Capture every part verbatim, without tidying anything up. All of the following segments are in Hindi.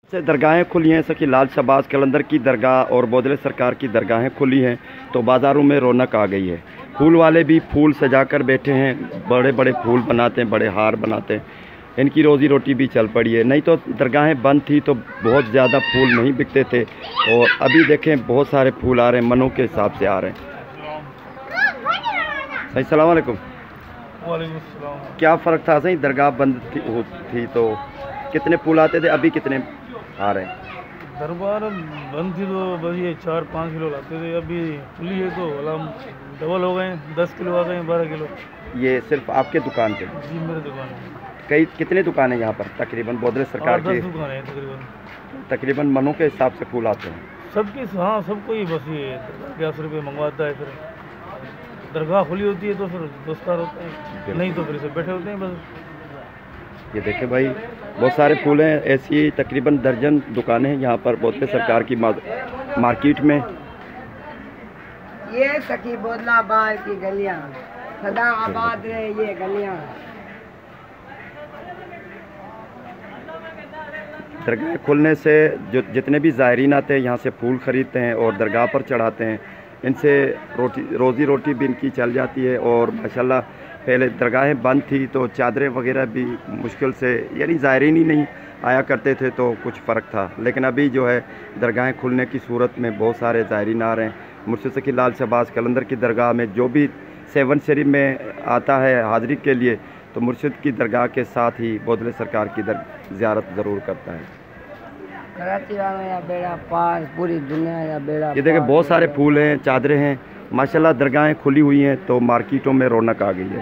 से दरगाहें खुली हैं, सकी लाल शहबाज कलंदर की दरगाह और बोदले सरकार की दरगाहें खुली हैं तो बाज़ारों में रौनक आ गई है। फूल वाले भी फूल सजा कर बैठे हैं, बड़े बड़े फूल बनाते हैं, बड़े हार बनाते हैं, इनकी रोज़ी रोटी भी चल पड़ी है। नहीं तो दरगाहें बंद थी तो बहुत ज़्यादा फूल नहीं बिकते थे और अभी देखें बहुत सारे फूल आ रहे हैं, मनों के हिसाब से आ रहे हैं। सही सलाम अलैकुम। वालेकुम सलाम। क्या फ़र्क था सही, दरगाह बंद थी, हो, थी तो कितने फूल आते थे, अभी कितने आ रहे हैं? दरबार बंद थी तो बस ये चार पाँच किलो लाते थे, अभी खुली है तो वाला डबल हो गए, दस किलो आ गए, बारह किलो। ये सिर्फ आपके दुकान पे? जी मेरे दुकान है। कई कितने दुकान है यहाँ पर तकरीबन बोदले सरकार की? दस दुकान है तकरीबन। तकरीबन मनों के हिसाब से फूल आते हैं सबकी, हाँ सबको ही बस ये ग्यारह रुपये मंगवाता है। फिर दरगाह खुली होती है तो फिर दोस्तार होते हैं, नहीं तो फिर से बैठे होते हैं बस। ये देखें भाई बहुत सारे फूल हैं, ऐसी तकरीबन दर्जन दुकानें हैं यहाँ पर बोदले सरकार की मार्केट में। ये सखी बोदला बार की गलियाँ सदा आबाद रहे, ये गलियाँ। दरगाह खुलने से जो जितने भी ज़ायरीन आते हैं यहाँ से फूल ख़रीदते हैं और दरगाह पर चढ़ाते हैं, इनसे रोटी रोज़ी रोटी भी इनकी चल जाती है। और माशाल्लाह पहले दरगाहें बंद थी तो चादरें वगैरह भी मुश्किल से, यानी ज़ायरीन ही नहीं आया करते थे तो कुछ फ़र्क था। लेकिन अभी जो है दरगाहें खुलने की सूरत में बहुत सारे ज़ायरीन आ रहे हैं। मुर्शिद सकी लाल शहबाज कलंदर की दरगाह में जो भी सेवन शरीफ में आता है हाज़री के लिए तो मुर्शिद की दरगाह के साथ ही बोदले सरकार की दर ज़ियारत ज़रूर करता है। कराची वालों या बेड़ा पार, पूरी दुनिया या बेड़ा। ये देखिए बहुत सारे फूल हैं, चादरें हैं, माशाल्लाह दरगाहें खुली हुई हैं तो मार्केटों में रौनक आ गई है।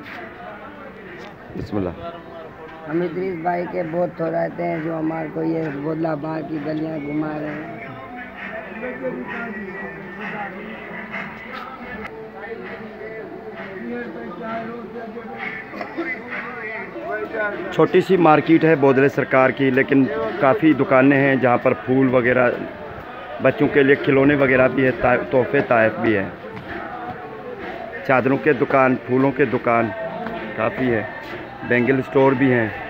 बिस्मिल्लाह। हम इदरीस भाई के बहुत हो रहते हैं जो हमारे को ये बोदला बार की गलियाँ घुमा रहे हैं। छोटी सी मार्केट है बोदले सरकार की, लेकिन काफ़ी दुकानें हैं जहाँ पर फूल वगैरह, बच्चों के लिए खिलौने वगैरह भी है, तोहफे तायफ भी हैं, चादरों के दुकान, फूलों के दुकान काफ़ी है, बैंगल स्टोर भी हैं।